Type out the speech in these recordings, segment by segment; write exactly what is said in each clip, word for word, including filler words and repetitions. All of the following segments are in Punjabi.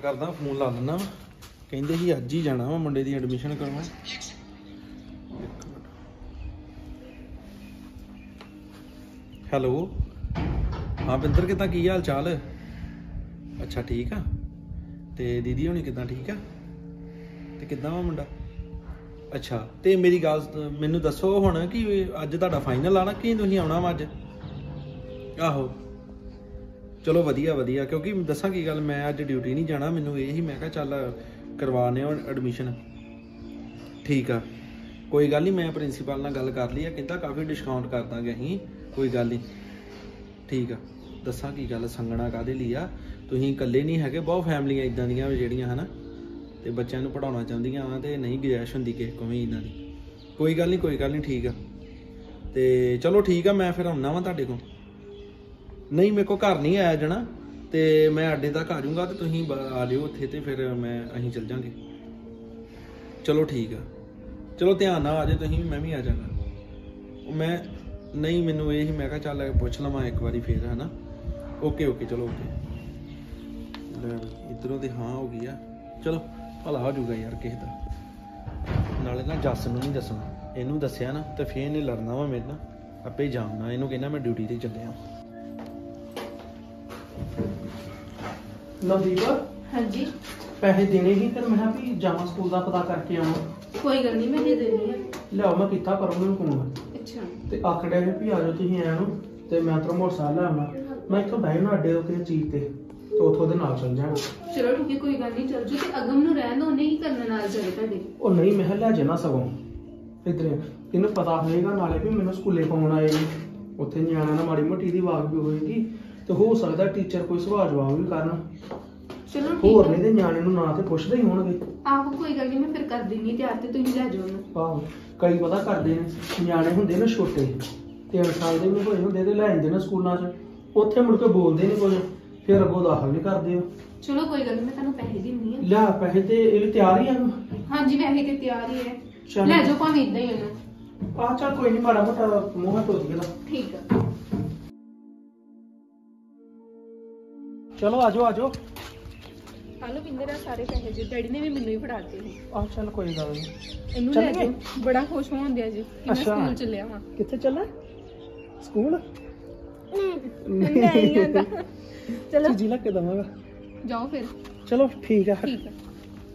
करदा फोन ला लैना वा कहंदे ही अज ही जाना वा मुंडे दी एडमिशन करवाउण। हैलो हाँ पिंदर किदां की हाल चाल? अच्छा ठीक आ ते दीदी होनी किदां ठीक आ ते किदां वा मुंडा? अच्छा ते मेरी गल मैनू दसो हुण कि अज तुहाडा फाइनल आ ना कि तुसीं आउणा वा अज? आहो चलो वधिया वधिया क्योंकि दसा की गल मैं अज ड्यूटी नहीं जाना मैनू यही मैं कहा चल करवाने एडमिशन। ठीक आ कोई गल नहीं मैं प्रिंसीपल नाल गल कर ली है कहता काफ़ी डिस्काउंट कर देंगे असीं कोई गल नहीं। ठीक आ दसा की गल संगना काहदे लई आ तुसीं इकल्ले नहीं हैगे बहुत फैमिलियां इदां दियां जिहड़ियां है ना ते बच्चों नूं पढ़ाउणा चाहुंदियां वा ते नहीं गुजाइश हुंदी किसे कोल भी इन्हां दी। कोई गल नहीं कोई गल नहीं ठीक आ ते चलो ठीक आ मैं फिर आउणा वा तुहाडे कोल। नहीं मेरे को घर नहीं आया जाना तो मैं अड्डे तक आ जाऊँगा तो तुसीं आ जाओ उत्थे ते फिर मैं असीं चल जांगे। चलो ठीक है चलो ध्यान नाल आ जाओ तुसीं मैं भी आ जाना। मैं नहीं मैनू यही मैं कहा चल पुछ लवां एक बारी फिर है ना। ओके ओके चलो ओके इधरों तो हाँ हो गई आ चलो भला हो जाऊगा यार किसी का नाले ना जस नूं नहीं दसना इनू दसिया ना तो फिर इन्हें लड़ना वा मेरे नाल आपे जाना इनू कहना मैं ड्यूटी ते चलिया। नवदीप हाँ जी पैसे देने ही फिर मैं भी जावां स्कूल का पता करके आवां। कोई गल नहीं मैं दे देनी है। लियाओ मैं किता करूँ मैं फोन अच्छा ते आखड़े ने भी आ जाओ तुसीं आया नु ते मैं तो मोटरसाइकिल ले आना मैं इत्थों बह ना अड्डे तो किसी चीज ते तो उथों दे नाल चल जाना। चलो ठीक है कोई गल नहीं चल जो ते अगम नु रहन दो नहीं करना नाल चले तुहाडे। ओ नहीं मैं ले जाना सगों इधर इन्हें पता होएगा नाले भी मैनूं स्कूले फोन आए ने उत्थे न्याणा ना माड़ी मोटी दी वाक भी होएगी तो हो सकदा टीचर कोई सवाल जवाब भी करन। चलो होर नहीं ते न्याणे नूं ना ते पुछदे ही होणगे। आहो कोई गल नहीं मैं फिर कर देनी तैयार ते तुसीं ले जाओ ना। आहो कई पता करदे ने न्याणे हुंदे ना छोटे तीन साल दे भी होए हुंदे ते ले आंदे ने स्कूलां च उत्थे मुड़ के बोलदे नहीं कुछ फिर अगों दाखल नहीं करदे। चलो कोई गल नहीं मैं तुहानूं पैसे दिन्नी है। लिया पैसे ते ये तैयार ही हैं। हां जी वैसे ते तैयार ही है चल ले जाओ भाਵੇਂ इदां ही है। आ चल कोई नहीं माड़ा मोटा मुंह धो दिएगा। ठीक है चलो आ जाओ आ जाओ। हालो बिंदे दा सारे पैसे जी डैडी ने भी मैनू ही फड़ाते हैं। आ चल कोई गल नहीं इनू ले जाओ बड़ा खुश होंदे जी कि मैं स्कूल चलिया हां। कित्थे चला स्कूल? नहीं नहीं आंदा चलो जी लग के दवांगा जाओ फिर। चलो ठीक है ठीक है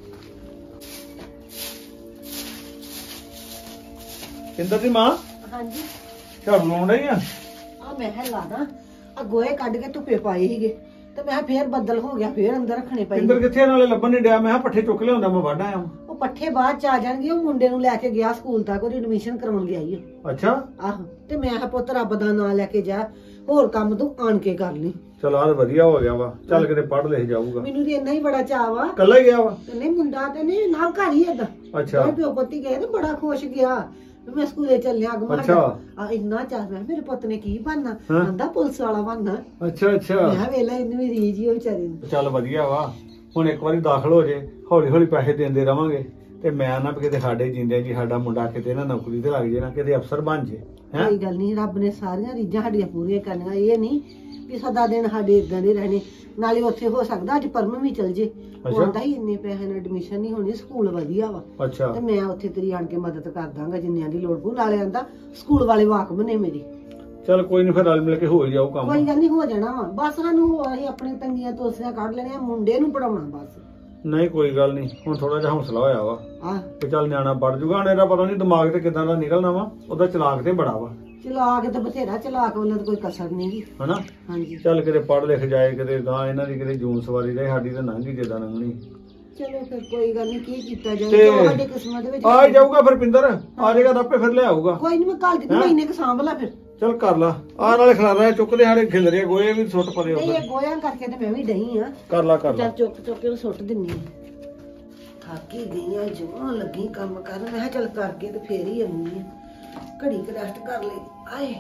इंदर दी मां हाँ जी झाड़ू लाउण डई आ आ मैं है लादा आ गोए कढ के धुप्पे पाए हीगे ते मैं फिर बदल हो गया फिर अंदर रखने पए। इंदर कित्थे नाले लब्बन नहीं डया मैं पट्ठे चुक लिआंदा मैं वढ आया। ਉਹ ਪੱਠੇ ਬਾਅਦ ਚ ਆ ਜਾਣਗੇ ਉਹ ਮੁੰਡੇ ਨੂੰ ਲੈ ਕੇ ਗਿਆ ਸਕੂਲ ਤੱਕ ਉਹਦੀ ਐਡਮਿਸ਼ਨ ਕਰਾਉਣ ਗਿਆ ਹੀ। ਅੱਛਾ ਆਹੋ ਤੇ ਮੈਂ ਕਿਹਾ ਪੁੱਤ ਰੱਬ ਦਾ ਨਾਮ ਲੈ ਕੇ ਜਾ ਹੋਰ ਕੰਮ ਤੂੰ ਆਣ ਕੇ ਕਰ ਲਈ। ਚਲ ਆ ਵਧੀਆ ਹੋ ਗਿਆ ਵਾ ਚੱਲ ਕਿਤੇ ਪੜ੍ਹ ਲਿਖ ਜਾਊਗਾ। ਮੈਨੂੰ ਤੇ ਇੰਨਾ ਹੀ ਬੜਾ ਚਾਅ ਵਾ ਕੱਲਾ ਹੀ ਗਿਆ ਵਾ ਨਹੀਂ ਮੁੰਡਾ ਤੇ ਨਹੀਂ ਨਾਲ ਘਰ ਹੀ ਏਦਾਂ। ਅੱਛਾ ਮੈਂ ਪਿਓ ਪੁੱਤੀ ਗਏ ਤੇ ਬੜਾ ਖੁਸ਼ ਗਿਆ ਮੈਂ ਸਕੂਲੇ ਚੱਲਿਆ ਅਗਮਾ। ਅੱਛਾ ਆ ਇੰਨਾ ਚਾਹ ਮੈਂ ਮੇਰੇ ਪੁੱਤ ਨੇ ਕੀ ਬਣਨਾ ਕਹਿੰਦਾ ਪੁਲਿਸ ਵਾਲਾ ਬਣਨਾ। ਅੱਛਾ ਅੱਛਾ ਮੈਂ ਵੇਲਾ ਇਹਨੂੰ ਵੀ ਰੀਝ ਹੀ ਵਿਚਾਰੇ ਨੂੰ। ਚੱਲ ਵਧੀਆ ਵਾ ਹੁਣ ਇੱਕ ਵਾਰੀ ਦਾਖਲ ਹੋ ਜੇ ਹੌਲੀ ਹੌਲੀ ਪੈਸੇ ਦਿੰਦੇ ਰਵਾਂਗੇ ਤੇ ਮੈਂ ਨਾ ਕਿਤੇ ਸਾਡੇ ਜਿੰਦਿਆਂ ਜੀ ਸਾਡਾ ਮੁੰਡਾ ਕਿਤੇ ਨਾ ਨੌਕਰੀ ਤੇ ਲੱਗ ਜੇ ਨਾ ਕਿਤੇ ਅਫਸਰ ਬਣ ਜੇ। ਕੋਈ ਗੱਲ ਨਹੀਂ ਰੱਬ ਨੇ ਸਾਰੀਆਂ ਰੀਝਾਂ ਸਾਡੀਆਂ ਪੂਰੀਆਂ ਕਰਨੀਆਂ ਇਹ ਨਹੀਂ ਵੀ ਸਦਾ ਦਿਨ ਸਾਡੇ ਇਦਾਂ ਦੇ ਰਹਿਣੇ ਨਾਲੇ ਉੱਥੇ ਹੋ ਸਕਦਾ ਅੱਜ ਪਰਮ ਵੀ ਚਲ ਜੇ ਹੁੰਦਾ ਹੀ ਇੰਨੇ ਪੈਸੇ ਨਾਲ ਐਡਮਿਸ਼ਨ ਨਹੀਂ ਹੋਣੀ ਸਕੂਲ ਵਧੀਆ ਵਾ। ਅੱਛਾ ਤੇ ਮੈਂ ਉੱਥੇ ਤੇਰੀ ਆਣ ਕੇ ਮਦਦ ਕਰ ਦਾਂਗਾ ਜਿੰਨਿਆਂ ਦੀ ਲੋੜ ਪਊ ਨਾਲੇ ਆਂਦਾ ਸਕੂਲ ਵਾਲੇ ਵਾਕਬ ਨੇ ਮੇਰੀ। ਚਲ ਕੋਈ ਨਹੀਂ ਫਿਰ ਰਲ ਮਿਲ ਕੇ ਹੋ ਜਾਊ ਕੰਮ। ਕੋਈ ਗੱਲ ਨਹੀਂ ਹੋ ਜਾਣਾ ਵਾ ਬਸ ਸਾਨੂੰ ਹੋ ਅਸੀਂ ਆਪਣੇ ਤੰਗੀਆਂ ਤੋਸੀਆਂ ਕੱਢ ਲੈਣੀਆਂ ਮੁੰਡੇ ਨੂੰ ਪੜਾਉਣਾ ਬਸ। ਨਹੀਂ ਕੋਈ ਗੱਲ ਨਹੀਂ ਹੁਣ ਥੋੜਾ ਜਿਹਾ ਹੌਸਲਾ ਹੋਇਆ ਵਾ ਆਹ ਤੇ ਚੱਲ ਨਿਆਣਾ ਪੜ ਜੂਗਾ ਹੁਣ ਇਹਦਾ ਪਤਾ ਨਹੀਂ ਦਿਮਾਗ ਤੇ ਕਿਦਾਂ ਦਾ ਨਿਕਲਣਾ ਵਾ ਉਹਦਾ ਚਲਾਕ ਤੇ ਬੜਾ ਵਾ। ਚਲਾਕ ਤੇ ਬਥੇਰਾ ਚਲਾਕ ਉਹਨਾਂ ਦੀ ਕੋਈ ਕਸਰ ਨਹੀਂ ਗੀ ਹਨਾ। ਹਾਂਜੀ ਚੱਲ ਕਿਤੇ ਪੜ ਲਿਖ ਜਾਏ ਕਿਤੇ ਗਾਂ ਇਹਨਾਂ ਦੀ ਕਿਤੇ ਜੂਨ ਸਵਾਰੀ ਰਹੇ ਸਾਡੀ ਤਾਂ ਲੰਘ ਹੀ ਜਿੱਦਾਂ ਲੰਘਣੀ। ਚਲੋ ਫਿਰ ਕੋਈ ਗੱਲ ਨਹੀਂ ਕੀ ਕੀਤਾ ਜਾਏ ਤੇ ਜੋ ਸਾਡੇ ਕਿਸਮਤ ਦੇ ਵਿੱਚ ਆ ਹੀ ਜਾਊਗਾ ਫਿਰ ਪਿੰਦਰ ਆ ਜਾਏਗਾ ਤਾਂ ਆਪੇ ਫਿਰ ਲੈ ਆਊਗਾ। ਕੋਈ ਨਹੀਂ ਮੈਂ ਕੱਲ ਦੀ ਮਹੀਨੇ ਕ ਸਾਂਭ ਲਾ ਫਿਰ। ਚੱਲ ਕਰ ਲਾ ਆ ਨਾਲੇ ਖਲਾਰਾ ਚੁੱਕਦੇ ਸਾਡੇ ਖਿਲ ਰਿਆ ਗੋਏ ਵੀ ਸੁੱਟ ਪਰੇ ਨਹੀਂ ਇਹ ਗੋਇਆਂ ਕਰਕੇ ਤੇ ਮੈਂ ਵੀ ਡਈ ਆ। ਕਰ ਲਾ ਕਰ ਲਾ ਚੱਲ ਚੁੱਕ ਚੁੱਕ ਕੇ ਸੁੱਟ ਦਿੰਨੀ ਆ। ਥੱਕੀ ਗਈਆਂ ਜਮਾਂ ਲੱਗੀ ਕੰਮ ਕਰਨ ਮੈਂ ਕਿਹਾ ਚੱਲ ਕਰਕੇ ਤੇ ਫੇਰ ਹੀ ਆਉਂਦੀ ਆ ਘੜੀ ਕ ਰੈਸਟ ਕਰ ਲਈ। ਆਏ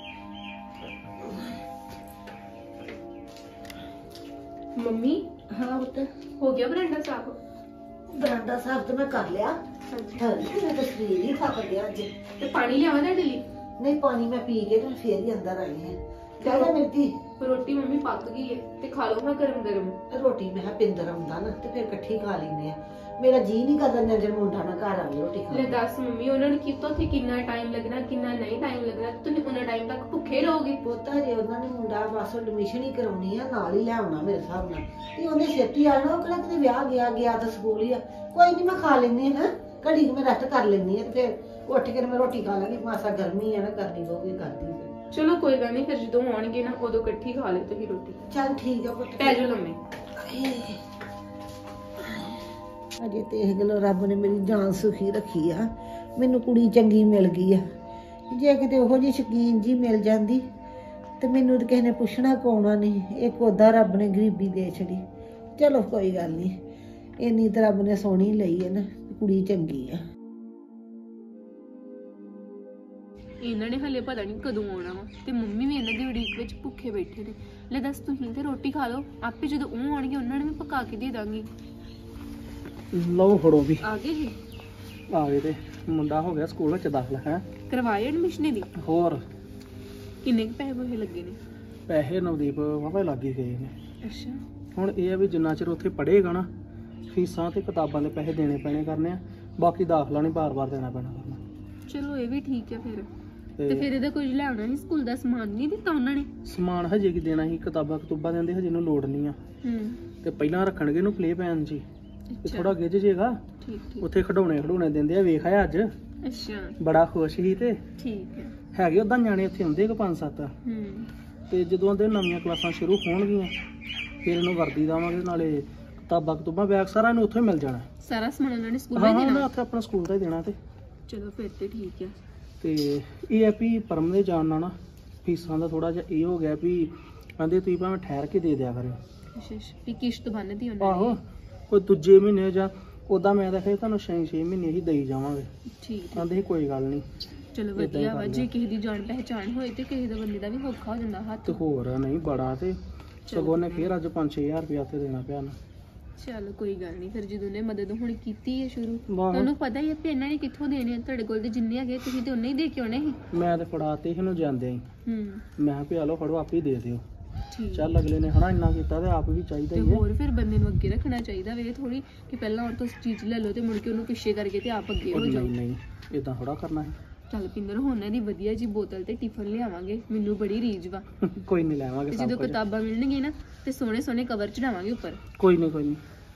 मम्मी हाँ पुत्र हो गया बरांडा साफ? बरांडा साफ तो मैं कर लिया। अच्छा हाँ मैं तो शरीर ही थक गया अज। ते पानी लियावां तुहाडे लई? ਨਹੀਂ ਪਾਣੀ ਮੈਂ ਪੀ ਕੇ ਤੇ ਫੇਰ ਹੀ ਅੰਦਰ ਆਈ ਹਾਂ। ਚਾਹੀਦਾ ਮੇਰੀ ਧੀ? ਰੋਟੀ ਮੰਮੀ ਪੱਕ ਗਈ ਹੈ ਤੇ ਖਾ ਲਓ ਹਾਂ ਗਰਮ ਗਰਮ। ਰੋਟੀ ਮੈਂ ਕਿਹਾ ਪਿੰਦਰ ਆਉਂਦਾ ਨਾ ਤੇ ਫਿਰ ਇਕੱਠੀ ਖਾ ਲੈਂਦੇ ਆ। ਮੇਰਾ ਜੀ ਨਹੀਂ ਕਰਦਾ ਨਜ਼ਰ ਮੁੰਡਾ ਨਾ ਘਰ ਆਵੇ ਰੋਟੀ ਲੈ ਖਾਣ। ਦੱਸ ਮੰਮੀ ਉਹਨਾਂ ਨੇ ਕੀਤਾ ਉੱਥੇ ਕਿੰਨਾ ਟਾਈਮ ਲੱਗਣਾ ਕਿੰਨਾ ਨਹੀਂ ਟਾਈਮ ਲੱਗਣਾ, ਤੁਸੀਂ ਉਹਨਾਂ ਟਾਈਮ ਤੱਕ ਭੁੱਖੇ ਰਹੋਗੇ। ਪੋਤਾ ਜੇ ਉਹਨਾਂ ਨੇ ਮੁੰਡਾ ਬਸ ਐਡਮਿਸ਼ਨ ਹੀ ਕਰਾਉਣੀ ਆ, ਨਾਲ ਹੀ ਲਿਆਉਣਾ ਮੇਰੇ ਹਿਸਾਬ ਨਾਲ, ਤੇ ਉਹਨੇ ਛੇਤੀ ਆਣਾ। ਉਹ ਕਿਹੜਾ ਕਿਤੇ ਵਿਆਹ ਗਿਆ ਗਿਆ ਤਾਂ ਸਕੂਲ ਹੀ ਆ। ਕੋਈ ਨਹੀਂ ਮੈਂ ਖਾ ਲੈਂਦੀ ਹਾਂ, ਘੜੀ ਕੁ ਮੈਂ ਰੈਸਟ ਕਰ ਲੈਂਦੀ ਹਾਂ ਤੇ ਫਿਰ ਉੱਠ ਕੇ ਮੈਂ ਰੋਟੀ ਖਾ ਲਾਂਗੀ। ਮਾਸਾ ਗਰਮੀ ਆ ਨਾ, ਕਰਨੀ ਪਊਗੀ ਕਰਦੀ ਫਿਰ। ਚਲੋ ਕੋਈ ਗੱਲ ਨਹੀਂ, ਫਿਰ ਜਦੋਂ ਆਉਣਗੇ ਨਾ ਉਦੋਂ ਇਕੱਠੀ ਖਾ ਲਿਓ ਤੁਸੀਂ ਰੋਟੀ। ਚੱਲ ਠੀਕ ਆ ਪੁੱਤ, ਪੈ ਜਾਓ ਲੰਮੇ। ਅਜੇ ਤੇ ਇਹ ਗੱਲੋਂ ਰੱਬ ਨੇ ਮੇਰੀ ਜਾਨ ਸੁਖੀ ਰੱਖੀ ਆ, ਮੈਨੂੰ ਕੁੜੀ ਚੰਗੀ ਮਿਲ ਗਈ ਆ। ਜੇ ਕਿਤੇ ਉਹੋ ਜਿਹੀ ਸ਼ਕੀਨ ਜੀ ਮਿਲ ਜਾਂਦੀ ਤੇ ਮੈਨੂੰ ਤਾਂ ਕਿਸੇ ਨੇ ਪੁੱਛਣਾ ਕੋਣਾ ਨਹੀਂ। ਇੱਕ ਉਹਦਾ ਰੱਬ ਨੇ ਗਰੀਬੀ ਦੇ ਛੜੀ। ਚਲੋ ਕੋਈ ਗੱਲ ਨਹੀਂ, ਇੰਨੀ ਤਾਂ ਰੱਬ ਨੇ ਸੋਹਣੀ ਲਈ ਹੈ ਨਾ, ਕੁੜੀ ਚੰਗੀ ਆ। ਇਹਨਾਂ ਨੇ ਹਲੇ ਪਤਾ ਨਹੀਂ ਕਦੋਂ ਆਉਣਾ ਵਾ ਤੇ ਮੰਮੀ ਵੀ ਇਹਨਾਂ ਦੀ ਉਡੀਕ ਵਿੱਚ ਭੁੱਖੇ ਬੈਠੇ ਨੇ। ਲੈ ਦੱਸ ਤੁਸੀਂ ਤੇ ਰੋਟੀ ਖਾ ਲਓ, ਆਪੇ ਜਦੋਂ ਉਹ ਆਉਣਗੇ ਉਹਨਾਂ ਨੂੰ ਵੀ ਪਕਾ ਕੇ ਦੇ ਦਾਂਗੀ। ਲਓ ਫੜੋ ਵੀ। ਆ ਗਏ ਜੀ? ਆ ਗਏ ਤੇ ਮੁੰਡਾ ਹੋ ਗਿਆ ਸਕੂਲ ਵਿੱਚ ਦਾਖਲ ਹੈ। ਕਰਵਾਏ ਐਡਮਿਸ਼ਨ ਦੀ? ਹੋਰ ਕਿੰਨੇ ਕੁ ਪੈਸੇ ਪੂਸੇ ਲੱਗੇ ਨੇ? ਪੈਸੇ ਨਵਦੀਪ ਵਾਵਾ ਲੱਗ ਹੀ ਗਏ ਨੇ। ਅੱਛਾ। ਹੁਣ ਇਹ ਆ ਵੀ ਜਿੰਨਾ ਚਿਰ ਉੱਥੇ ਪੜ੍ਹੇਗਾ ਨਾ, ਫੀਸਾਂ ਤੇ ਕਿਤਾਬਾਂ ਦੇ ਪੈਸੇ ਦੇਣੇ ਪੈਣੇ ਕਰਨੇ ਆ, ਬਾਕੀ ਦਾਖਲਾ ਨਹੀਂ ਬਾਰ-ਬਾਰ ਦੇਣਾ ਪੈਣਾ ਕਰਨਾ। ਚਲੋ ਇਹ ਵੀ ਠੀਕ ਹੈ ਫਿਰ। ਤੇ ਫਿਰ ਇਹਦਾ ਕੁਝ ਲੈਣਾ ਨਹੀਂ, ਸਕੂਲ ਦਾ ਸਮਾਨ ਨਹੀਂ ਦਿੱਤਾ ਉਹਨਾਂ ਨੇ? ਸਮਾਨ ਹਜੇ ਕੀ ਦੇਣਾ ਸੀ, ਕਿਤਾਬਾਂ ਕਤੂਬਾਂ ਦਿੰਦੇ, ਹਜੇ ਇਹਨੂੰ ਲੋੜ ਨਹੀਂ ਆ। ਹੂੰ। ਤੇ ਪਹਿਲਾਂ ਰੱਖਣਗੇ ਇਹਨੂੰ ਪਲੇ ਪੈਨ ਜੀ, ਤੇ ਥੋੜਾ ਗਿੱਝ ਜੇਗਾ। ਠੀਕ ਠੀਕ। ਉੱਥੇ ਖਿਡੌਣੇ ਖਿਡੌਣੇ ਦਿੰਦੇ ਆ, ਵੇਖ ਆਇਆ ਅੱਜ। ਅੱਛਾ। ਬੜਾ ਖੁਸ਼ ਸੀ। ਤੇ ਠੀਕ ਹੈ। ਹੈਗੇ ਉਦਾਂ ਨਿਆਣੇ ਇੱਥੇ ਹੁੰਦੇ ਕੋ ਪੰਜ ਸੱਤ। ਹੂੰ। ਤੇ ਜਦੋਂ ਆਂਦੇ ਨਵੀਆਂ ਕਲਾਸਾਂ ਸ਼ੁਰੂ ਹੋਣਗੀਆਂ ਫਿਰ ਇਹਨੂੰ ਵਰਦੀ ਦੇਵਾਂਗੇ, ਨਾਲੇ ਕਿਤਾਬਾਂ ਕਤੂਬਾਂ ਬੈਗ ਸਾਰਾ ਇਹਨੂੰ ਉੱਥੇ ਮਿਲ ਜਾਣਾ। ਸਾਰਾ ਸਮਾਨ ਉਹਨਾਂ ਨੇ ਸਕੂਲ ਹਾਂ ਵਿੱਚ ਹਾਂ, ਦੇਣਾ? ਉੱਥੇ ਆਪਣਾ ਸਕੂਲ ਦਾ ਹੀ ਦੇਣਾ। ਤੇ ਚਲੋ ਫਿਰ ਤੇ ਠੀਕ ਹੈ। ਤੇ ਇਹ ਆ ਵੀ ਪਰਮ ਦੇ ਜਾਣ ਨਾਲ ਨਾ ਫੀਸਾਂ ਦਾ ਥੋੜਾ ਜਿਹਾ ਇਹ ਹੋ ਗਿਆ ਵੀ ਕਹਿੰਦੇ ਤੁਸੀਂ ਭਾਵੇਂ ਠਹਿਰ ਕੇ ਦੇ ਦਿਆ ਕਰਿਓ। ਅੱਛਾ ਅੱਛਾ, ਵੀ ਕਿਸ਼ਤ ਬੰਨਦੀ ਉਹਨਾਂ ਨੇ? ਆਹੋ, ਕੋਈ ਦੂਜੇ ਮਹੀਨੇ ਜਾਂ ਉਦਾਂ ਮੈਂ ਤਾਂ ਫਿਰ ਤੁਹਾਨੂੰ ਛੇ ਛੇ ਮਹੀਨੇ ਹੀ ਦੇਈ ਜਾਵਾਂਗੇ। ਠੀਕ ਹੈ। ਕਹਿੰਦੇ ਸੀ ਕੋਈ ਗੱਲ ਨਹੀਂ। ਚਲੋ ਵਧੀਆ ਵਾ, ਜੇ ਕਿਸੇ ਦੀ ਜਾਣ ਪਹਿਚਾਣ ਹੋਏ ਤੇ ਕਿਸੇ ਦਾ ਬੰਦੇ ਦਾ ਵੀ ਔਖਾ ਹੋ ਜਾਂਦਾ ਹੱਥ। ਤੇ ਹੋਰ ਨਹੀਂ ਬੜਾ, ਤੇ ਸਗੋਂ ਨੇ ਫਿਰ ਅੱਜ ਪੰਜ ਛੇ ਹਜ਼ਾਰ ਰੁਪਇਆ ਤੇ ਦੇਣਾ ਪਿਆ ਨਾ। ਚਲੋ ਕੋਈ ਗੱਲ ਨਹੀਂ, ਫਿਰ ਜਦੋਂ ਨੇ ਮਦਦ ਹੁਣ ਕੀਤੀ ਹੈ ਸ਼ੁਰੂ, ਵਾਹ। ਤੁਹਾਨੂੰ ਪਤਾ ਹੀ ਹੈ ਵੀ ਇਹਨਾਂ ਨੇ ਕਿੱਥੋਂ ਦੇਣੇ ਆ, ਤੁਹਾਡੇ ਕੋਲ ਤੇ ਜਿੰਨੇ ਹੈਗੇ ਤੁਸੀਂ ਤੇ ਉਹਨੇ ਹੀ ਦੇ ਕੇ ਆਉਣੇ ਸੀ। ਮੈਂ ਤੇ ਫੜਾਤੇ ਇਹਨੂੰ ਜਾਂਦੇ ਹੀ, ਹੂੰ। ਮੈਂ ਕਿਹਾ ਵੀ ਆ ਲਓ ਫੜੋ ਆਪੇ ਹੀ ਦੇ ਦਿਓ। ਠੀਕ। ਚੱਲ ਅਗਲੇ ਨੇ ਹਨਾ ਇੰਨਾ ਕੀਤਾ ਤੇ ਆਪ ਵੀ ਚਾਹੀਦਾ ਤੇ ਹੀ ਹੈ। ਹੋਰ ਫਿਰ ਬੰਦੇ ਨੂੰ ਅੱਗੇ ਰੱਖਣਾ ਚਾਹੀਦਾ ਵੇ, ਥੋੜੀ ਕਿ ਪਹਿਲਾਂ ਉਹ ਤੋਂ ਚੀਜ਼ ਲੈ ਲਓ ਤੇ ਮੁੜ ਕੇ ਉਹਨੂੰ ਪਿੱਛੇ ਕਰਕੇ ਤੇ ਆਪ ਅੱਗੇ ਉਹ ਹੋ ਜਾਓ। ਨਹੀਂ ਨਹੀਂ, ਇਦਾਂ ਥੋੜਾ ਕਰਨਾ ਹੈ। ਚੱਲ ਪਿੰਦਰ, ਹੁਣ ਇਹਦੀ ਵਧੀਆ ਜੀ ਬੋਤਲ ਤੇ ਟਿਫਨ ਲਿਆਵਾਂਗੇ, ਮੈਨੂੰ ਬੜੀ ਰੀਝ ਵਾ। ਕੋਈ ਨਹੀਂ ਲੈਵਾਂਗੇ ਤੇ ਸਭ ਜਦੋਂ ਕੁਝ। ਕਿਤਾਬਾਂ ਮਿਲਣਗੀਆਂ ਨਾ ਤੇ ਸੋਹਣੇ ਸੋਹਣੇ ਕਵਰ ਚੜਾਵਾਂਗੇ ਉੱਪਰ। ਕੋਈ ਨਹੀਂ ਕੋਈ ਨਹੀਂ।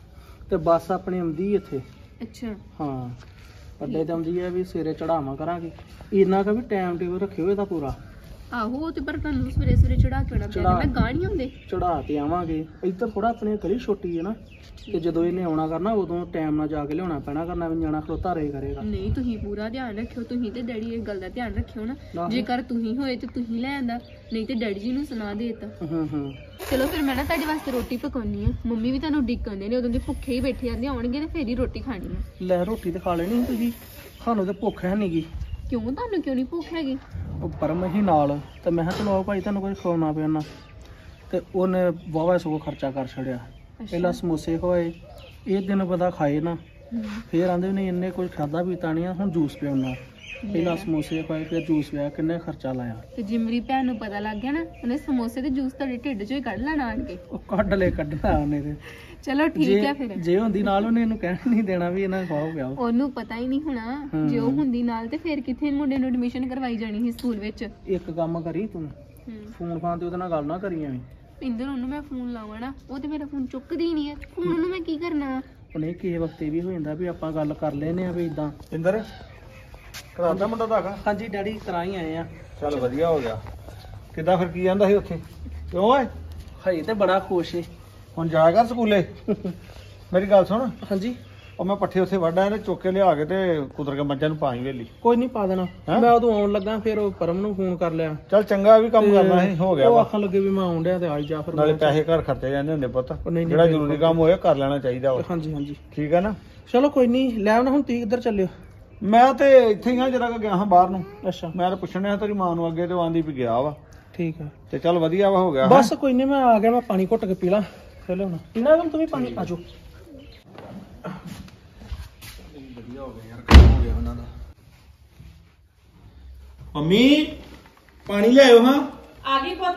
ਤੇ ਬੱਸ ਆਪਣੀ ਆਉਂਦੀ ਇੱਥੇ। ਅੱਛਾ। ਹਾਂ, ਅੱਡੇ ਤੇ ਆਉਂਦੀ ਹੈ ਵੀ ਸਵੇਰੇ ਚੜਾਵਾਂ ਕਰਾਂਗੇ। ਇੰਨਾ ਕਾ ਵੀ ਟਾਈਮ ਟੇਬਲ ਰੱਖਿਓ ਇਹਦਾ ਪੂਰਾ। ਆਹੋ, ਤੇ ਪਰ ਤੁਹਾਨੂੰ ਸਵੇਰੇ ਸਵੇਰੇ ਚੜਾ ਕੇ ਆਉਣਾ ਪੈਣਾ, ਮੈਂ ਗਾਹ ਨਹੀਂ ਹੁੰਦੇ। ਚੜਾ ਤੇ ਆਵਾਂਗੇ। ਇੱਧਰ ਥੋੜਾ ਆਪਣੇ ਗਲੀ ਛੋਟੀ ਹੈ ਨਾ, ਤੇ ਜਦੋਂ ਇਹਨੇ ਆਉਣਾ ਕਰਨਾ ਉਦੋਂ ਟਾਈਮ ਨਾਲ ਜਾ ਕੇ ਲਿਆਉਣਾ ਪੈਣਾ ਕਰਨਾ, ਵੀ ਨਿਆਣਾ ਖਲੋਤਾ ਰਹੇ ਕਰੇਗਾ। ਨਹੀਂ, ਤੁਸੀਂ ਪੂਰਾ ਧਿਆਨ ਰੱਖਿਓ, ਤੁਸੀਂ ਤੇ ਡੈਡੀ ਇਹ ਗੱਲ ਦਾ ਧਿਆਨ ਰੱਖਿਓ ਨਾ। ਜੇਕਰ ਤੁਸੀਂ ਹੋਏ ਤੇ ਤੁਸੀਂ ਲੈ ਆਂਦਾ, ਨਹੀਂ ਤੇ ਡੈਡੀ ਜੀ ਨੂੰ ਸੁਣਾ ਦੇਤਾ। ਹੂੰ ਹੂੰ। ਚਲੋ ਫਿਰ ਮੈਂ ਨਾ ਤੁਹਾਡੇ ਵਾਸਤੇ ਰੋਟੀ ਪਕਾਉਣੀ ਆ, ਮੰਮੀ ਵੀ ਤੁਹਾਨੂੰ ਡਿੱਕਣ ਦੇ ਨੇ, ਉਦੋਂ ਦੇ ਭੁੱਖੇ ਹੀ ਬੈਠੇ ਜਾਂਦੇ, ਆਉਣਗੇ ਤੇ ਫੇਰ ਹੀ ਰੋਟੀ ਖਾਣੀ ਆ। ਲੈ ਰੋਟੀ ਤੇ ਖਾ ਲੈਣੀ ਤੁਸੀਂ, ਸਾਨੂੰ ਤੇ ਭੁੱਖ ਹੈ ਨਹੀਂਗੀ। ਕਿਉਂ, ਤੁਹਾਨੂੰ ਕਿਉਂ ਨਹੀਂ ਭੁੱਖ ਹੈਗੀ? ਉਹ ਪਰਮ ਹੀ ਨਾਲ, ਤੇ ਮੈਂ ਕਿਹਾ ਚਲੋ ਆਓ ਭਾਈ ਤੁਹਾਨੂੰ ਕੁਝ ਖਵਾਉਣਾ ਪਿਆਣਾ। ਤੇ ਉਹਨੇ ਵਾਹਵਾ ਸਗੋਂ ਖਰਚਾ ਕਰ ਛੜਿਆ। ਪਹਿਲਾਂ ਸਮੋਸੇ ਖਵਾਏ, ਇਹ ਦਿਨ ਪਤਾ ਖਾਏ ਨਾ, ਫੇਰ ਆਂਦੇ ਨੇ ਇੰਨੇ ਕੁਝ ਖਾਦਾ ਪੀਤਾ ਨਹੀਂ ਆ, ਹੁਣ ਜੂਸ ਪਿਆਉਣਾ। ਪਹਿਲਾਂ ਸਮੋਸੇ ਖਵਾਏ, ਫਿਰ ਜੂਸ ਪਿਆ, ਕਿੰਨੇ ਖਰਚਾ ਲਾਇਆ। ਤੇ ਜੇ ਮੇਰੀ ਭੈਣ ਨੂੰ ਪਤਾ ਲੱਗ ਗਿਆ ਨਾ, ਉਹਨੇ ਸਮੋਸੇ ਤੇ ਜੂਸ ਤੁਹਾਡੇ ਢਿੱਡ ਚੋਂ ਹੀ ਕੱਢ ਲੈਣਾ ਆਣ ਕੇ। ਉਹ ਕੱਢ ਲੈ ਕੱਢਣਾ ਉਹਨੇ ਤੇ। ਚਲੋ ਠੀਕ ਹੈ ਫਿਰ। ਜੇ ਹੁੰਦੀ ਨਾਲ ਉਹਨੇ ਇਹਨੂੰ ਕਹਿਣ ਨਹੀਂ ਦੇਣਾ ਵੀ ਇਹਨਾਂ ਖਵਾਓ ਪਿਆਓ। ਉਹਨੂੰ ਪਤਾ ਹੀ ਨਹੀਂ ਹੋਣਾ, ਜੇ ਉਹ ਹੁੰਦੀ ਨਾਲ ਤੇ ਫਿਰ ਕਿੱਥੇ ਮੁੰਡੇ ਨੂੰ ਐਡਮਿਸ਼ਨ ਕਰਵਾਈ ਜਾਣੀ ਸੀ ਸਕੂਲ ਵਿੱਚ। ਇੱਕ ਕੰਮ ਕਰੀ ਤੂੰ, ਫੋਨ ਫਾਨ ਤੇ ਉਹਦੇ ਨਾਲ ਗੱਲ ਨਾ ਕਰੀ ਐਵੇਂ। ਪਿੰਦਰ, ਉਹਨੂੰ ਮੈਂ ਫੋਨ ਲਾਵਾਂ ਨਾ, ਉਹ ਤੇ ਮੇਰਾ ਫੋਨ ਚੁੱਕਦੀ ਨਹੀਂ ਹੈ, ਫੋਨ ਉਹਨੂੰ ਮੈਂ ਕੀ ਕਰਨਾ। ਉਹਨੇ ਕਿਸੇ ਵਕਤ ਇਹ ਵੀ ਹੋ ਜਾਂਦਾ ਵੀ ਆਪਾਂ ਗੱਲ ਕਰ ਲੈਨੇ ਆ ਵੀ ਇਦਾਂ। ਇੰਦਰ ਕਰਾਤਾ ਮੁੰਡਾ ਦਾਖਾ? ਹਾਂਜੀ ਡੈਡੀ, ਕਰਾ ਹੀ ਆਏ ਆ। ਚੱਲ ਵਧੀਆ ਹੋ ਗਿਆ। ਕਿੱਦਾਂ ਫਿਰ ਕੀ ਜਾਂਦਾ ਸੀ ਉੱਥੇ? ਕਿਉਂ ਓਏ? ਹਜੇ ਤੇ ਬੜਾ ਖੁਸ਼ ਏ। ਹੁਣ ਜਾਇਆ ਕਰ ਸਕੂਲੇ। ਮੇਰੀ ਗੱਲ ਸੁਣ, ਹਾਂਜੀ। ਉਹ ਮੈਂ ਪੱਠੇ ਉੱਥੇ ਵੱਢ ਆਇਆ ਤੇ ਚੁੱਕ ਕੇ ਲਿਆ ਕੇ ਤੇ ਕੁਦਰ ਕੇ ਮੱਝਾਂ ਨੂੰ ਪਾਈ ਵੇਲੀ। ਕੋਈ ਨਹੀਂ ਪਾ ਦੇਣਾ। ਹੈਂ? ਮੈਂ ਉਦੋਂ ਆਉਣ ਲੱਗਾ, ਫਿਰ ਉਹ ਪਰਮ ਨੂੰ ਫੋਨ ਕਰ ਲਿਆ। ਚੱਲ ਚੰਗਾ, ਵੀ ਕੰਮ ਕਰਨਾ ਸੀ, ਹੋ ਗਿਆ ਉਹ ਵਾ। ਆਖਣ ਲੱਗੇ ਵੀ ਮੈਂ ਆਉਣ ਡਿਆ ਤੇ ਆ ਹੀ ਜਾ ਫਿਰ। ਨਾਲੇ ਪੈਸੇ ਘਰ ਖਰਚੇ ਜਾਂਦੇ ਹੁੰਦੇ ਪੁੱਤ, ਉਹ ਨਹੀਂ ਨਹੀਂ ਜਿਹੜਾ ਜ਼ਰੂਰੀ ਕੰਮ ਹੋਇਆ ਕਰ ਲੈਣਾ ਚਾਹੀਦਾ ਵਾ। ਹਾਂਜੀ ਹਾਂਜੀ, ਠੀਕ ਹੈ ਨਾ? ਚਲੋ ਕੋਈ ਨਹੀਂ, ਲੈ ਆਉਣਾ। ਹੁਣ ਤੁਸੀਂ ਕਿੱਧਰ ਚੱਲਿਓ? ਮੈਂ ਤੇ ਇੱਥੇ ਹੀ ਹਾਂ, ਜਰਾ ਕੁ ਗਿਆ ਹਾਂ ਬਾਹਰ ਨੂੰ। ਅੱਛਾ, ਮੈਂ ਤਾਂ ਪੁੱਛਣਿਆ ਤੇਰੀ ਮਾਂ ਨੂੰ ਅੱਗੇ, ਤੇ ਉਹ ਆਂਦੀ ਵੀ ਗਿਆ ਵਾ। ਠੀਕ ਆ। ਤੇ ਚੱਲ ਵਧੀਆ ਵਾ, ਹੋ ਗਿਆ। ਬਸ ਕੋਈ ਨਹੀਂ, ਮੈਂ ਆ ਗਿਆ, ਮੈਂ ਪਾਣੀ ਘੁੱਟ ਕੇ ਪੀ ਲਾਂ। ਚਲੋ ਹੁਣ ਪੀਣਾ ਤੂੰ ਵੀ ਪਾਣੀ, ਆਜੋ। ਵਧੀਆ ਹੋ ਗਿਆ ਯਾਰ, ਕੰਮ ਹੋ ਗਿਆ ਉਹਨਾਂ ਦਾ। ਮੰਮੀ ਪਾਣੀ ਲਿਆਇਓ ਹਾਂ। ਆ ਗਈ ਪੁੱਤ।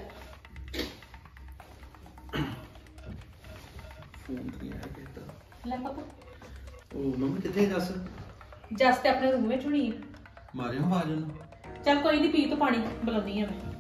ਫੋਨ ਤੇ ਆਇਆ ਕਿਤਾ। ਲੈ ਪੁੱਤ। ਉਹ ਮੰਮੀ ਕਿੱਥੇ ਦੱਸ? ਜਸ ਤੇ ਆਪਣੇ ਰੂਮ ਵਿੱਚ ਹੋਣੀ ਹੈ। ਮਾਰਿਓ ਆਵਾਜ਼ ਉਹਨੂੰ। ਚੱਲ ਕੋਈ ਨਹੀਂ, ਪੀ ਤੂੰ ਪਾਣੀ, ਬੁਲਾਉਣੀ ਆ ਮੈਂ।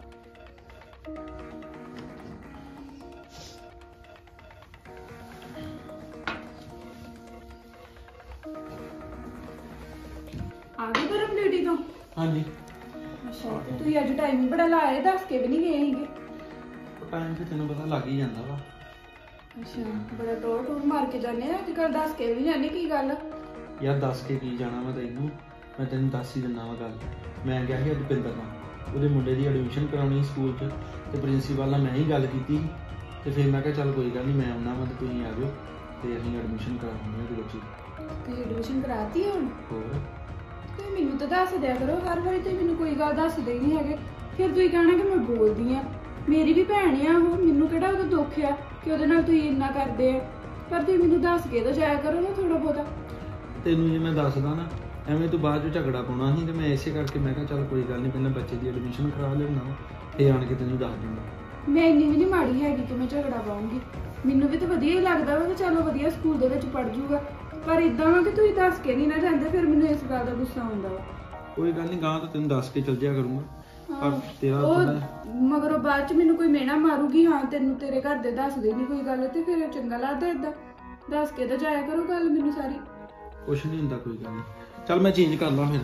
ਆ ਗਈ ਗਰਮ ਡਿਊਟੀ ਤੋਂ? ਹਾਂਜੀ। ਅੱਛਾ, ਤੇ ਤੁਸੀਂ ਅੱਜ ਟਾਈਮ ਬੜਾ ਲਾਇਆ, ਦੱਸ ਕੇ ਵੀ ਨਹੀਂ ਗਏ ਸੀਗੇ। ਟਾਈਮ ਤੇ ਤੈਨੂੰ ਪਤਾ ਲੱਗ ਹੀ ਜਾਂਦਾ ਵਾ। ਅੱਛਾ, ਬੜਾ ਟੋਰ ਟੋਰ ਮਾਰ ਕੇ ਜਾਂਦੇ ਆ ਅੱਜ ਕੱਲ, ਦੱਸ ਕੇ ਵੀ ਨਹੀਂ ਜਾਂਦੇ, ਕੀ ਗੱਲ? ਯਾਰ ਦੱਸ ਕੇ ਕੀ ਜਾਣਾ ਮੈਂ ਤੈਨੂੰ, ਮੈਂ ਤੈਨੂੰ ਦੱਸ ਹੀ ਦਿੰਦਾ ਵਾ ਗੱਲ। ਮੈਂ ਗਿਆ ਸੀ ਅੱਜ ਪਿੰਦਰ ਨਾਲ, ਉਹਦੇ ਮੁੰਡੇ ਦੀ ਐਡਮਿਸ਼ਨ ਕਰਾਉਣੀ ਸਕੂਲ 'ਚ, ਤੇ ਪ੍ਰਿੰਸੀਪਲ ਨਾਲ ਮੈਂ ਹੀ ਗੱਲ ਕੀਤੀ ਤੇ ਫਿਰ ਮੈਂ ਕਿਹਾ ਚੱਲ ਕੋਈ ਗੱਲ ਨਹੀਂ ਮੈਂ ਆਉਣਾ ਵਾ ਤੇ ਤੁਸੀਂ ਆ ਜਾਓ ਤੇ ਅਸੀਂ ਐਡਮਿਸ਼ਨ ਕਰਾਉਣੀ ਉਹਦੇ ਬੱਚੇ ਦੀ। ਤੇ ਐਡਮਿਸ਼ਨ ਕਰਾਤੀ ਹੁਣ? ਹੋਰ ਤੇ ਮੈਨੂੰ ਤਾਂ ਦੱਸ ਦਿਆ ਕਰੋ, ਹਰ ਵਾਰੀ ਤੇ ਮੈਨੂੰ ਕੋਈ ਗੱਲ ਦੱਸਦੇ ਹੀ ਨਹੀਂ ਹੈਗੇ, ਫਿਰ ਤੁਸੀਂ ਕਹਿਣਾ ਕਿ ਮੈਂ ਬੋਲਦੀ ਆ। ਮੇਰੀ ਵੀ ਭੈਣ ਆ ਉਹ, ਮੈਨੂੰ ਕਿਹੜਾ ਉਹਦਾ ਦੁੱਖ ਆ ਕਿ ਉਹਦੇ ਨਾਲ ਤੁਸੀਂ ਇੰਨਾ ਕਰਦੇ ਆ, ਪਰ ਤੁਸੀਂ ਮੈਨੂੰ ਦੱਸ ਕੇ ਤਾਂ ਜਾਇਆ ਕਰੋ ਨਾ ਥੋੜਾ ਬਹੁਤਾ। ਤੈਨੂੰ ਜੇ ਮੈਂ ਦੱਸਦਾ ਨਾ ਐਵੇਂ ਤੂੰ ਬਾਅਦ 'ਚ ਝਗੜਾ ਪਾਉਣਾ ਸੀ, ਤੇ ਮੈਂ ਇਸੇ ਕਰਕੇ ਮੈਂ ਕਿਹਾ ਚੱਲ ਕੋਈ ਗੱਲ ਨਹੀਂ ਪਹਿਲਾਂ ਬੱਚੇ ਦੀ ਐਡਮਿਸ਼ਨ ਕਰਾ ਲਿਆਉਣਾ ਤੇ ਆਣ ਕੇ ਤੈਨੂੰ ਦੱਸ ਦਿੰਦਾ। ਮੈਂ ਇੰਨੀ ਵੀ ਨਹੀਂ ਮਾੜੀ ਹੈਗੀ ਕਿ ਮੈਂ ਝਗੜਾ ਪਾਉਂਗੀ, ਮੈਨੂੰ ਵੀ ਤਾਂ ਵਧੀਆ ਹੀ ਲੱਗਦਾ ਵਾ ਕਿ ਚਲੋ ਵਧੀਆ ਸਕੂਲ ਦੇ ਵਿੱਚ ਪੜ੍ਹ ਜੂਗਾ, ਪਰ ਇਦਾਂ ਵਾ ਕਿ ਤੁਸੀਂ ਦੱਸ ਕੇ ਨਹੀਂ ਨਾ ਜਾਂਦੇ, ਫਿਰ ਮੈਨੂੰ ਇਸ ਗੱਲ ਦਾ ਗੁੱਸਾ ਆਉਂਦਾ ਵਾ। ਕੋਈ ਗੱਲ ਨਹੀਂ, ਗਾਂ ਤਾਂ ਤੈਨੂੰ ਦੱਸ ਕੇ ਚੱਲ ਜਿਆ ਕਰੂੰਗਾ, ਪਰ ਤੇਰਾ ਉਹ ਥੋੜਾ ਮਗਰੋਂ ਬਾਅਦ ਚ ਮੈਨੂੰ ਕੋਈ ਮਿਹਣਾ ਮਾਰੂਗੀ, ਹਾਂ ਤੈਨੂੰ ਤੇਰੇ ਘਰ ਦੇ ਦੱਸਦੇ ਨਹੀਂ ਕੋਈ ਗੱਲ, ਤੇ ਫਿਰ ਚੰਗਾ ਲੱਗਦਾ ਏਦਾਂ? ਦੱਸ ਕੇ ਤਾਂ ਜਾਇਆ ਕਰੋ ਗੱਲ ਮੈਨੂੰ ਸਾਰੀ। ਕੁਛ ਨਹੀਂ ਹੁੰਦਾ, ਕੋਈ ਗੱਲ ਨਹੀਂ। ਚੱਲ ਮੈਂ ਚੇਂਜ ਕਰ ਲਾਂ ਫਿਰ।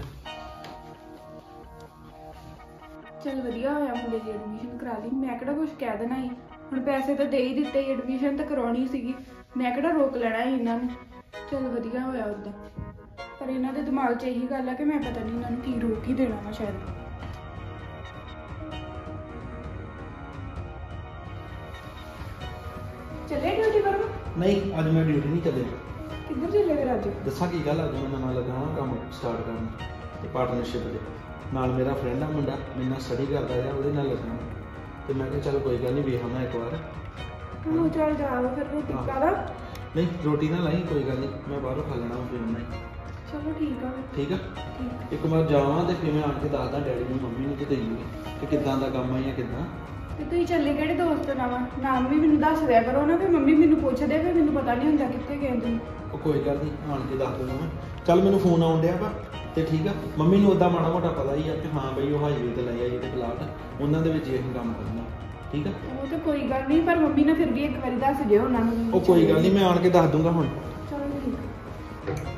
ਚੱਲ ਵਧੀਆ ਹੋਇਆ ਮੁੰਡੇ ਦੀ ਐਡਮਿਸ਼ਨ ਕਰਾ ਲਈ, ਮੈਂ ਕਿਹੜਾ ਕੁਝ ਕਹਿ ਦੇਣਾ ਸੀ, ਹੁਣ ਪੈਸੇ ਤਾਂ ਦੇ ਹੀ ਦਿੱਤੇ, ਐਡਮਿਸ਼ਨ ਤਾਂ ਕਰਾਉਣੀ ਸੀਗੀ, ਮੈਂ ਕਿਹੜਾ ਰੋਕ ਲੈਣਾ ਸੀ ਇਹਨਾਂ ਨੂੰ। ਚੱਲ ਵਧੀਆ ਹੋਇਆ ਉਦਾਂ, ਪਰ ਇਹਨਾਂ ਦੇ ਦਿਮਾਗ 'ਚ ਇਹੀ ਗੱਲ ਆ ਕਿ ਮੈਂ ਪਤਾ ਨਹੀਂ ਇਹਨਾਂ ਨੂੰ ਕੀ ਰੋਕ ਹੀ ਦੇਣਾ ਵਾ ਸ਼ਾਇਦ। ਚੱਲੇ ਡਿਊਟੀ ਪਰ? ਨਹੀਂ ਅੱਜ ਮੈਂ ਡਿਊਟੀ ਨਹੀਂ ਚੱਲਿਆ। ਕਿੱਧਰ ਚੱਲੇ ਫਿਰ ਅੱਜ? ਦੱਸਾਂ ਕੀ ਗੱਲ, ਅੱਜ ਮੈਂ ਨਵਾਂ ਲੱਗਾ ਹਾਂ ਕੰਮ ਸਟਾਰਟ ਕਰਨ ਤੇ ਪਾਰਟਨਰਸ਼ਿਪ ਦੇ ਨਾਲ। ਮੇਰਾ ਫਰੈਂਡ ਆ ਮੁੰਡਾ, ਮੇਰੇ ਨਾਲ ਸਟੱਡੀ ਕਰਦਾ ਆ, ਉਹਦੇ ਨਾਲ ਲੱਗਾ ਤੇ ਮੈਂ ਕਿਹਾ ਚੱਲ ਕੋਈ ਗੱਲ ਨਹੀਂ ਵੇਖ ਆਉਣਾ ਇੱਕ ਵਾਰ। ਹਾਂ ਚੱਲ ਜਾ ਫਿਰ, ਰੋਟੀ ਖਾ ਲਾ। ਨਹੀਂ ਰੋਟੀ ਨਾ ਲਾਈ, ਕੋਈ ਗੱਲ ਨਹੀਂ, ਮੈਂ ਬਾਹਰੋਂ ਖਾ ਲੈਣਾ ਫਿਰ ਉਹਨਾਂ ਹੀ। ਚਲੋ ਠੀਕ ਆ ਫਿਰ। ਠੀਕ ਆ, ਇੱਕ ਵਾਰ ਜਾਵਾਂ ਤੇ ਫਿਰ ਮੈਂ ਆਣ ਕੇ ਦੱਸਦਾ ਡੈਡੀ ਨੂੰ ਮੰਮੀ ਨੂੰ ਤੇ ਤੈਨੂੰ ਕਿ ਕਿੱਦਾਂ ਦਾ ਕੰਮ ਆ ਜਾਂ ਕਿੱਦਾਂ। ਤੇ ਤੁਸੀਂ ਚੱਲੇ ਕਿਹੜੇ ਦੋਸਤ ਨਾਲ ਵਾ? ਨਾਮ ਵੀ ਮੈਨੂੰ ਦੱਸ ਦਿਆ ਕਰੋ ਨਾ, ਫਿਰ ਮੰਮੀ ਮੈਨੂੰ ਪੁੱਛਦੇ, ਫਿਰ ਮੈਨੂੰ ਪਤਾ ਨਹੀਂ ਹੁੰਦਾ ਕਿੱਥੇ ਗਏ ਤੁਸੀਂ। ਉਹ ਕੋਈ ਗੱਲ ਨਹੀਂ, ਆਣ ਕੇ ਦੱਸ ਦੂੰਗਾ ਮੈਂ। ਚੱਲ ਮੈਨੂੰ ਫੋਨ ਆਉਣ ਡਿਆ ਵਾ ਤੇ ਠੀਕ ਆ, ਮੰਮੀ ਨੂੰ ਉੱਦਾਂ ਮਾੜਾ ਮੋਟਾ ਪਤਾ ਹੀ ਆ ਕਿ ਹਾਂ ਬਈ ਉਹ ਹਾਈਵੇ ਤੇ ਲੈ ਆਈਏ ਤੇ ਪਲਾਟ ਉਹਨਾਂ ਦੇ ਵਿੱਚ ਹੀ ਅਸੀਂ ਕੰਮ ਕਰਨਾ। ਠੀਕ ਆ, ਉਹ ਤਾਂ ਕੋਈ ਗੱਲ ਨਹੀਂ, ਪਰ ਮੰਮੀ ਨੇ ਫਿਰ ਵੀ ਇੱਕ ਵਾਰੀ ਦੱਸ ਦਿਓ ਉਹਨਾਂ ਨੂੰ। ਉਹ ਕੋਈ ਗੱਲ ਨਹੀਂ, ਮੈਂ ਆਣ ਕੇ ਦੱਸ ਦੂੰਗਾ ਹੁਣ। ਚਲੋ ਠੀਕ ਆ।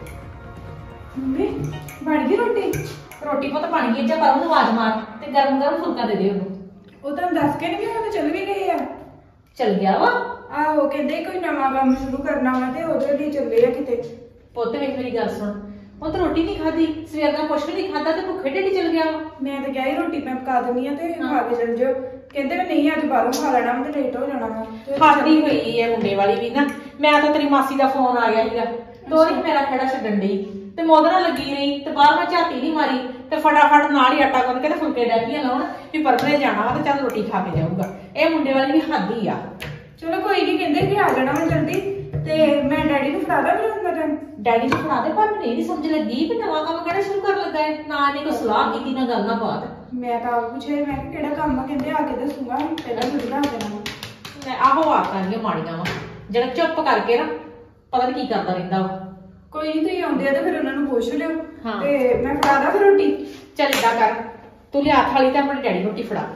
ਮੰਮੀ ਬਣ ਗਈ ਰੋਟੀ? ਰੋਟੀ ਪੁੱਤ ਬਣ ਗਈ, ਜਾ ਪਰ ਉਹਨੂੰ ਆਵਾਜ਼ ਮਾਰ ਤੇ ਗਰਮ ਗਰਮ ਫੁਲਕਾ ਦੇ ਦੇ ਉਹਨੂੰ। ਉਹ ਤਾਂ ਦੱਸ ਕੇ ਨਹੀਂ, ਉਹ ਤਾਂ ਚੱਲ ਵੀ ਗਏ ਆ। ਚਲ ਗਿਆ ਵਾ? ਆਹੋ, ਕਹਿੰਦੇ ਕੋਈ ਨਵਾਂ ਕੰਮ ਸ਼ੁਰੂ ਕਰਨਾ ਵਾ ਤੇ ਉਹਦੇ ਲਈ ਚੱਲੇ ਆ ਕਿਤੇ। ਪੁੱਤ ਵੇਖ ਮੇਰੀ ਗੱਲ ਸੁਣ, ਉਹ ਤਾਂ ਰੋਟੀ ਨਹੀਂ ਖਾਧੀ, ਸਵੇਰ ਦਾ ਕੁਛ ਵੀ ਨਹੀਂ ਖਾਧਾ ਤੇ ਭੁੱਖੇ ਢਿੱਡ ਚਲ ਗਿਆ ਵਾ। ਮੈਂ ਤਾਂ ਕਿਹਾ ਸੀ ਰੋਟੀ ਮੈਂ ਪਕਾ ਦਿੰਦੀ ਆ ਤੇ ਖਾ ਕੇ ਚੱਲ ਜਾਓ, ਕਹਿੰਦੇ ਮੈਂ ਨਹੀਂ ਅੱਜ ਬਾਹਰੋਂ ਖਾ ਲੈਣਾ ਵਾ ਤੇ ਲੇਟ ਹੋ ਜਾਣਾ ਵਾ। ਖਾਦੀ ਹੋਈ ਹੈ ਮੁੰਡੇ ਵਾਲੀ ਵੀ ਨਾ। ਮੈਂ ਤਾਂ ਤੇਰੀ ਮਾਸੀ ਦਾ ਫੋਨ ਆ ਗਿਆ ਸੀਗਾ, ਤੋਰੀ ਮੇਰਾ ਖੜਾ ਛੱਡਣ ਡਈ ਤੇ ਮੋਦਰ ਨਾਲ ਲੱਗੀ ਰਹੀ ਤੇ ਬਾਹਰ ਮੈਂ ਝਾਤੀ ਨਹੀਂ ਮਾਰੀ ਤੇ ਫਟਾਫਟ ਨਾਲ ਹੀ ਆਟਾ ਗੁੰਨ ਕੇ ਤੇ ਫੁਲਕੇ ਡੱਕੀਆਂ ਲਾਉਣ ਵੀ ਪਰਪਰੇ ਜਾਣਾ ਵਾ ਤੇ ਚੱਲ ਰੋਟੀ ਖਾ ਕੇ ਜਾਊਗਾ। ਇਹ ਮੁੰਡੇ ਵਾਲੀ ਵੀ ਹੱਦੀ ਆ। ਚਲੋ ਕੋਈ ਨਹੀਂ, ਕਹਿੰਦੇ ਕਿ ਆ ਜਾਣਾ ਮੈਂ ਜਲਦੀ, ਤੇ ਮੈਂ ਡੈਡੀ ਨੂੰ ਫੜਾ ਦਾਂ ਫਿਰ ਮੈਂ ਟਾਈਮ। ਡੈਡੀ ਨੂੰ ਫੜਾ ਦੇ, ਪਰ ਮੈਨੂੰ ਇਹ ਨਹੀਂ ਸਮਝ ਲੱਗੀ ਵੀ ਨਵਾਂ ਕੰਮ ਕਿਹੜਾ ਸ਼ੁਰੂ ਕਰਨ ਲੱਗਾ ਹੈ, ਨਾ ਇਹਨੇ ਕੋਈ ਸਲਾਹ ਕੀਤੀ ਨਾ ਗੱਲ ਨਾ ਬਾਤ। ਮੈਂ ਤਾਂ ਆਪ ਪੁੱਛਿਆ, ਮੈਂ ਕਿਹਾ ਕਿਹੜਾ ਕੰਮ ਆ, ਕਹਿੰਦੇ ਆ ਕੇ ਦੱਸੂਗਾ, ਪਹਿਲਾਂ ਥੋੜੀ ਦੱਸ ਦੇਣਾ। ਮੈਂ ਆਹੋ ਆਤਾਂ ਦੀਆਂ ਮਾੜੀਆਂ ਵਾ, ਜਿਹੜਾ ਚੁੱਪ ਕਰਕੇ ਨਾ ਪਤਾ ਨਹੀਂ ਕੀ ਕਰਦਾ ਰਹਿੰਦਾ ਵਾ। ਕੋਈ ਨਹੀਂ, ਤੁਸੀਂ ਆਉਂਦੇ ਆ ਤਾਂ ਫਿਰ ਉਹਨਾਂ ਨੂੰ ਪੁੱਛ ਲਿਓ ਹਾਂ। ਤੇ ਮੈਂ ਫੜਾ ਦਾਂ ਫਿਰ ਰੋਟੀ। ਚੱਲ ਏਦਾਂ ਕਰ, ਤੂੰ ਲਿਆ ਥਾਲੀ ਤੇ ਆਪਣੇ ਡੈਡੀ ਨੂੰ ਰੋਟੀ ਫੜਾ।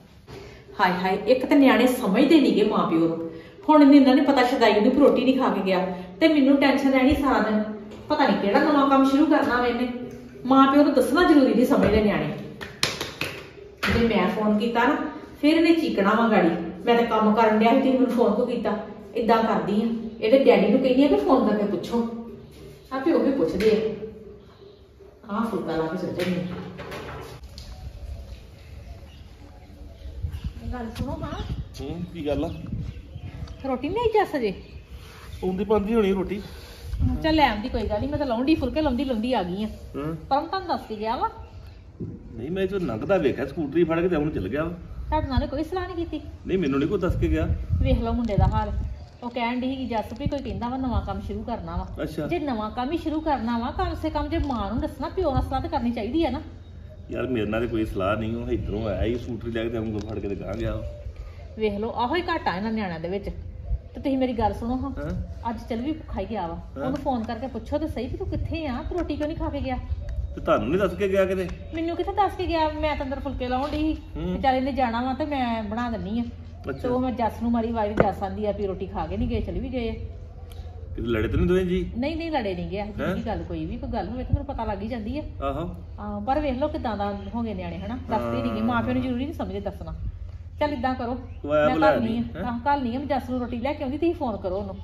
ਹਾਏ ਹਾਏ, ਇੱਕ ਤਾਂ ਨਿਆਣੇ ਸਮਝਦੇ ਨਹੀਂਗੇ ਮਾਂ ਪਿਓ ਨੂੰ। ਹੁਣ ਇਹਨਾਂ ਨੇ ਪਤਾ ਸ਼ਦਾਈ ਨੂੰ ਰੋਟੀ ਨਹੀਂ ਖਾ ਕੇ ਗਿਆ ਤੇ ਮੈਨੂੰ ਟੈਨਸ਼ਨ ਰਹਿਣੀ ਸਾਰਾ ਦਿਨ, ਪਤਾ ਨਹੀਂ ਕਿਹੜਾ ਨਵਾਂ ਕੰਮ ਸ਼ੁਰੂ ਕਰਨਾ ਵਾ ਇਹਨੇ। ਮਾਂ ਪਿਓ ਨੂੰ ਦੱਸਣਾ ਜ਼ਰੂਰੀ ਨਹੀਂ ਸਮਝਦੇ ਨਿਆਣੇ। ਜੇ ਮੈਂ ਫੋਨ ਕੀਤਾ ਨਾ ਫਿਰ ਇਹਨੇ ਚੀਕਣਾ ਵਾ ਗਾੜੀ, ਮੈਂ ਤਾਂ ਕੰਮ ਕਰਨ ਡਿਆ ਸੀ ਤੇ ਮੈਨੂੰ ਫੋਨ ਕੋ ਕੀਤਾ। ਏਦਾਂ ਕਰਦੀ ਆ, ਇਹਦੇ ਡੈਡੀ ਨੂੰ ਕਹਿੰਦੀ ਆ ਕਿ ਫੋਨ ਕਰਕੇ ਪੁੱਛੋ, ਆਪੇ ਉਹ ਵੀ ਪੁੱਛਦੇ ਆ। ਆਹ ਫੁਲਕਾ ਲਾ ਕੇ ਚੱਲ ਜਾਂਦੀ ਗੱਲ ਸੁਣੋ ਮਾਂ। ਹੂੰ ਕੀ ਗੱਲ ਆ? ਰੋਟੀ ਨਹੀਂ ਆਈ ਜੱਸ ਜੇ? ਆਉਂਦੀ ਪਾਉਂਦੀ ਹੋਣੀ ਰੋਟੀ। ਚੱਲ ਲੈ ਆਉਂਦੀ, ਕੋਈ ਗੱਲ ਨਹੀਂ, ਮੈਂ ਤਾਂ ਲਾਉਂਦੀ ਫੁਲਕੇ ਲਾਉਂਦੀ ਲਾਉਂਦੀ ਆ ਗਈ ਆ। ਹਾਂ ਪਰ ਤੁਹਾਨੂੰ ਦੱਸ ਕੇ ਗਿਆ ਵਾ? ਨਹੀਂ ਮੈਂ ਜੋ ਲੰਘਦਾ ਵੇਖਿਆ ਸਕੂਟਰੀ ਫੜ ਕੇ ਤੇ ਉਹਨੂੰ ਚੱਲ ਗਿਆ ਵਾ। ਤੁਹਾਡੇ ਨਾਲ ਕੋਈ ਸਲਾਹ ਨਹੀਂ ਕੀਤੀ? ਨਹੀਂ ਮੈਨੂੰ ਨਹੀਂ ਕੋਈ ਦੱਸ ਕੇ ਗਿਆ। ਵੇਖ ਲਓ ਮੁੰਡੇ ਦਾ ਹਾਲ, ਉਹ ਕਹਿਣ ਦੀ ਸੀ ਜੱਸ ਵੀ ਕੋਈ ਕਹਿੰਦਾ ਵਾ ਨਵਾਂ ਕੰਮ ਸ਼ੁਰੂ ਕਰਨਾ ਵਾ। ਅੱਛਾ ਜੇ ਨਵਾਂ ਕੰਮ ਹੀ ਸ਼ੁਰੂ ਕਰਨਾ ਵਾ, ਕਮ ਸੇ ਕਮ ਜੇ ਮਾਂ ਨੂੰ ਦੱਸਣਾ, ਪਿਓ ਨਾਲ ਸਲਾਹ ਤਾਂ ਕਰਨੀ ਚਾਹੀਦੀ ਆ ਨਾ। ਯਾਰ ਮੇਰੇ ਨਾਲ ਤੇ ਕੋਈ ਸਲਾਹ ਨਹੀਂ, ਉਹ ਇਧਰੋਂ ਆਇਆ ਹੀ ਸਕੂਟਰੀ ਲੈ ਕੇ ਤੇ ਉਂਗਲ ਫੜ ਕੇ ਤੇ ਗਾਂ ਗਿਆ। ਵੇਖ ਲਓ ਆਹੋ ਹੀ ਘਾਟਾ ਇਹਨਾਂ ਨਿਆਣਿਆਂ ਦੇ ਵਿੱਚ। ਤੇ ਤੁਸੀਂ ਮੇਰੀ ਗੱਲ ਸੁਣੋ ਹਾਂ, ਹਾਂ ਅੱਜ ਚੱਲ ਵੀ ਭੁੱਖਾ ਹੀ ਗਿਆ ਵਾ, ਉਹਨੂੰ ਫੋਨ ਕਰਕੇ ਪੁੱਛੋ ਤੇ ਸਹੀ ਵੀ ਤੂੰ ਕਿੱਥੇ ਆ, ਤੂੰ ਰੋਟੀ ਕਿਉਂ ਨਹੀਂ ਖਾ ਕੇ ਗਿਆ? ਤੇ ਤੁਹਾਨੂੰ ਨਹੀਂ ਦੱਸ ਕੇ ਗਿਆ ਕਿਤੇ? ਮੈਨੂੰ ਕਿੱਥੇ ਦੱਸ ਕੇ ਗਿਆ, ਮੈਂ ਤਾਂ ਅੰਦਰ ਫੁਲਕੇ ਲਾਉਣ ਡਈ ਸੀ, ਵਿਚਾਰੇ ਨੇ ਜਾਣਾ ਵਾ ਤੇ ਮੈਂ ਬਣਾ ਦਿੰਨੀ ਆ। ਤੇ ਉਹ ਮੈਂ ਜੱਸ ਨੂੰ ਮਾਰੀ ਆਵਾਜ਼, ਜੱਸ ਆਂਦੀ ਆ ਵੀ ਰੋਟੀ ਖਾ ਕੇ ਨਹੀਂ ਗਏ, ਚਲੀ ਵੀ ਗਏ। ਕਿਤੇ ਲੜੇ ਤੇ ਨਹੀਂ ਦੋਵੇਂ ਜੀ? ਨਹੀਂ ਨਹੀਂ ਲੜੇ ਨਹੀਂ ਗਿਆ ਜੀ, ਗੱਲ ਕੋਈ ਵੀ ਕੋਈ ਗੱਲ ਹੋਵੇ ਤਾਂ ਮੈਨੂੰ ਪਤਾ ਲੱਗ ਹੀ ਜਾਂਦੀ ਆ। ਆਹੋ ਆਹ ਪਰ ਵੇਖ ਲਓ ਕਿਦਾਂ ਦਾ ਹੋ ਗਏ ਨਿਆਣੇ ਹਨਾ, ਦੱਸਦੇ ਨਹੀਂ ਗਏ, ਮਾਂ ਪਿਓ ਨੂੰ ਜ਼ਰੂਰੀ ਨਹੀਂ ਸਮਝੇ ਦੱਸਣਾ। ਚੱਲ ਇਦਾਂ ਕਰੋ, ਮੈਂ ਕੱਲ ਨਹੀਂ ਆ ਕੱਲ ਨਹੀਂ ਆ ਮੈਂ ਜੱਸ ਨੂੰ ਰੋਟੀ ਲੈ ਕੇ ਆਉਂਦੀ, ਤੁਸੀਂ ਫੋਨ ਕਰੋ ਉਹਨੂੰ,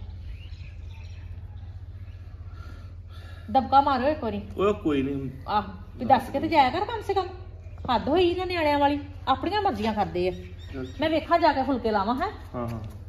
ਦਬਕਾ ਮਾਰੋ ਇੱਕ ਵਾਰੀ। ਉਹ ਕੋਈ ਨਹੀਂ, ਆਹੋ ਵੀ ਦੱਸ ਕੇ ਤੇ ਜਾਇਆ ਕਰ ਕਮ ਸੇ ਕਮ, ਹੱਦ ਹੋਈ ਇਹਨਾਂ ਨਿਆਣਿਆਂ ਵਾਲੀ, ਆਪਣੀਆਂ ਮਰਜ਼ੀਆਂ ਕਰਦੇ ਆ। ਮੈਂ ਵੇਖਾਂ ਜਾ ਕੇ ਫੁਲਕੇ ਲਾਵਾਂ ਹੈ। ਹਾਂ ਹਾਂ